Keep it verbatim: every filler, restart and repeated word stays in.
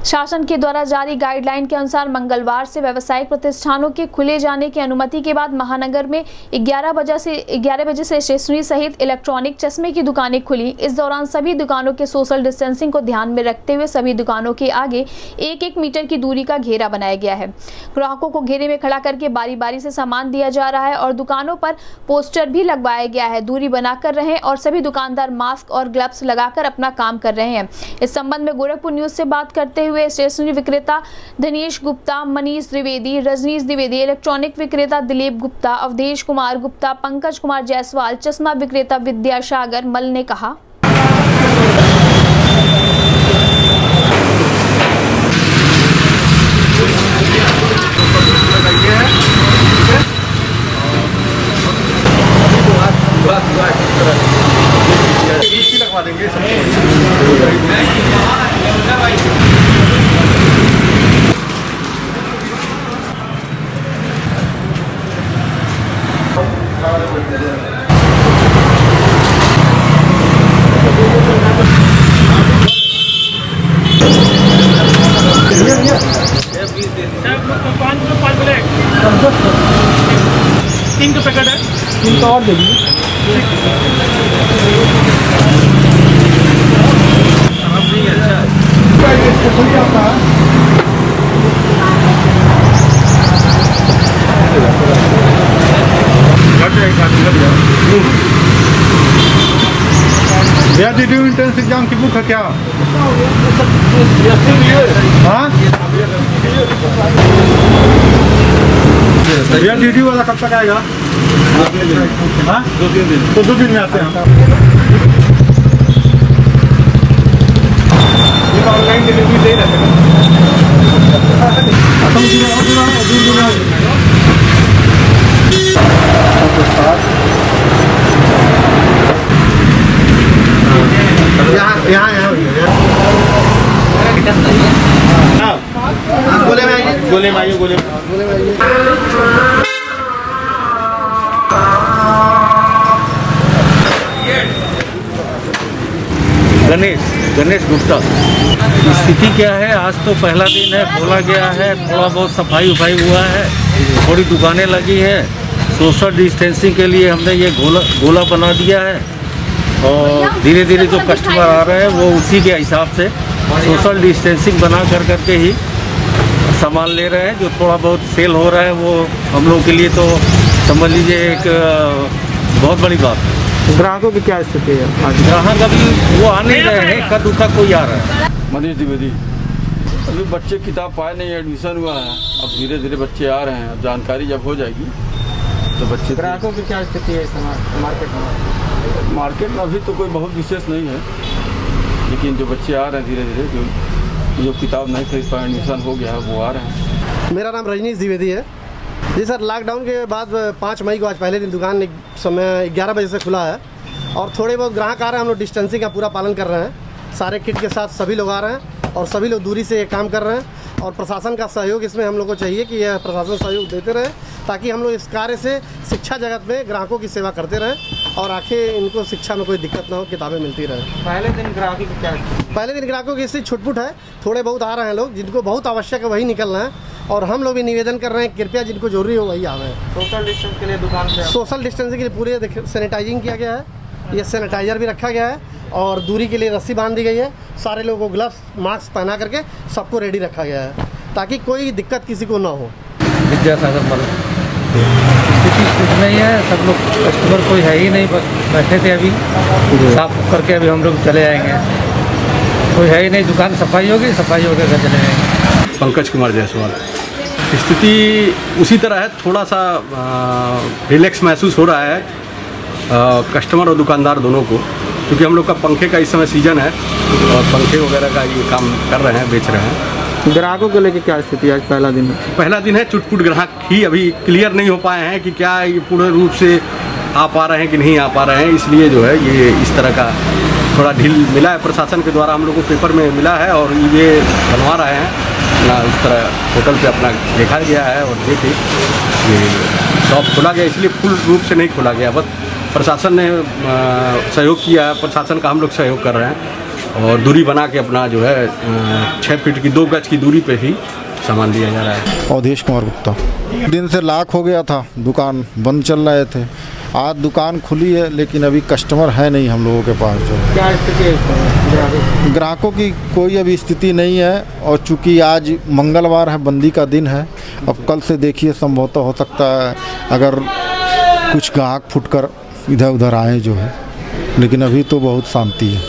शासन के द्वारा जारी गाइडलाइन के अनुसार मंगलवार से व्यावसायिक प्रतिष्ठानों के खुले जाने की अनुमति के बाद महानगर में ग्यारह बजे से ग्यारह बजे से स्टेशनरी सहित इलेक्ट्रॉनिक चश्मे की दुकानें खुली। इस दौरान सभी दुकानों के सोशल डिस्टेंसिंग को ध्यान में रखते हुए सभी दुकानों के आगे एक एक मीटर की दूरी का घेरा बनाया गया है। ग्राहकों को घेरे में खड़ा करके बारी बारी से सामान दिया जा रहा है और दुकानों पर पोस्टर भी लगवाया गया है। दूरी बनाकर रहें और सभी दुकानदार मास्क और ग्लव्स लगाकर अपना काम कर रहे हैं। इस संबंध में गोरखपुर न्यूज से बात करते हुए स्टेशनरी विक्रेता दिनेश गुप्ता, मनीष द्विवेदी, रजनीश द्विवेदी, इलेक्ट्रॉनिक विक्रेता दिलीप गुप्ता, अवधेश कुमार गुप्ता, पंकज कुमार जायसवाल, चश्मा विक्रेता विद्यासागर मल ने कहा। लगवा देंगे तीन का पैकेट है, तीन का और दे दीजिए। भैया दीदी इंट्रेंस एग्जाम की बुक है क्या? हाँ भैया दीदी वाला कब तक आएगा? हाँ दो तीन दिन। तो दो दिन में आते हैं। ये ऑनलाइन डिलीवरी दे रहे हैं। यहाँ यहाँ यहाँ गोले में आइए, गोले में आइए, गोले में गोले में आइए। गणेश गणेश गुप्ता। स्थिति क्या है? आज तो पहला दिन है, खोला गया है, थोड़ा बहुत सफाई उफाई हुआ है, थोड़ी दुकानें लगी हैं। सोशल डिस्टेंसिंग के लिए हमने ये गोला गोला बना दिया है और धीरे धीरे जो कस्टमर आ रहे हैं वो उसी के हिसाब से सोशल डिस्टेंसिंग बना कर करके ही सामान ले रहे हैं। जो थोड़ा बहुत सेल हो रहा है वो हम लोग के लिए तो समझ लीजिए एक बहुत बड़ी बात है। ग्राहकों की क्या स्थिति है? ग्राहक अभी वो आ नहीं रहे हैं, कद उका कोई आ रहा है। मनीष द्विवेदी। अभी बच्चे किताब पाए नहीं, एडमिशन हुआ है, अब धीरे धीरे बच्चे आ रहे हैं। अब जानकारी जब हो जाएगी तो बच्चे। ग्राहकों की क्या स्थिति है इस समय मार्केट में? मार्केट में अभी तो कोई बहुत विशेष नहीं है, लेकिन जो बच्चे आ रहे हैं धीरे धीरे, जो जो किताब नहीं खरीद पाए, एडमिशन हो गया है, वो आ रहे हैं। मेरा नाम रजनीश द्विवेदी है जी सर। लॉकडाउन के बाद पाँच मई को आज पहले दिन दुकान समय ग्यारह बजे से खुला है और थोड़े बहुत ग्राहक आ रहे हैं। हम लोग डिस्टेंसिंग का पूरा पालन कर रहे हैं। सारे किट के साथ सभी लोग आ रहे हैं और सभी लोग दूरी से काम कर रहे हैं और प्रशासन का सहयोग इसमें हम लोग को चाहिए कि यह प्रशासन सहयोग देते रहे ताकि हम लोग इस कार्य से शिक्षा जगत में ग्राहकों की सेवा करते रहें और आखिर इनको शिक्षा में कोई दिक्कत ना हो, किताबें मिलती रहें। पहले दिन ग्राहकों की क्या? पहले दिन ग्राहकों की स्थिति छुटपुट है। थोड़े बहुत आ रहे हैं लोग, जिनको बहुत आवश्यक है वही निकल रहे हैं और हम लोग भी निवेदन कर रहे हैं कृपया जिनको जरूरी हो वही आवे। सोशल डिस्टेंस के लिए दुकान से सोशल डिस्टेंसिंग के लिए पूरे सैनिटाइजिंग किया गया है, ये सैनिटाइजर भी रखा गया है और दूरी के लिए रस्सी बांध दी गई है। सारे लोगों को ग्लव्स मास्क पहना करके सबको रेडी रखा गया है ताकि कोई दिक्कत किसी को ना हो। विद्यासागर मल। स्थिति कुछ नहीं है, सब लोग कस्टमर कोई है ही नहीं, बस बैठे थे अभी साफ करके अभी हम लोग चले आएंगे। कोई है ही नहीं, दुकान सफाई होगी, सफाई होकर घर चले जाएंगे। पंकज कुमार जायसवाल। स्थिति उसी तरह है, थोड़ा सा रिलैक्स महसूस हो रहा है आ, कस्टमर और दुकानदार दोनों को, क्योंकि हम लोग का पंखे का इस समय सीजन है और पंखे वगैरह का ये काम कर रहे हैं, बेच रहे हैं। ग्राहकों को लेकर क्या स्थिति है? आज पहला दिन है। पहला दिन है, चुटपुट ग्राहक ही अभी क्लियर नहीं हो पाए हैं कि क्या ये पूर्ण रूप से आ पा रहे हैं कि नहीं आ पा रहे हैं, इसलिए जो है ये इस तरह का थोड़ा ढील मिला है। प्रशासन के द्वारा हम लोग को पेपर में मिला है और ये बनवा रहे हैं ना, उस तरह होटल पे अपना देखा गया है और देखे ये शॉप खोला गया, इसलिए फुल रूप से नहीं खोला गया, बस प्रशासन ने सहयोग किया है। प्रशासन का हम लोग सहयोग कर रहे हैं और दूरी बना के अपना जो है छः फीट की दो गज की दूरी पे ही सामान दिया जा रहा है। अवधेश कुमार गुप्ता। दिन से लॉक हो गया था, दुकान बंद चल रहे थे। आज दुकान खुली है लेकिन अभी कस्टमर है नहीं हम लोगों के पास। जो क्या स्थिति है? ग्राहकों की कोई अभी स्थिति नहीं है और चूंकि आज मंगलवार है, बंदी का दिन है। अब कल से देखिए संभवतः हो सकता है अगर कुछ ग्राहक फुटकर इधर उधर आए जो है, लेकिन अभी तो बहुत शांति है।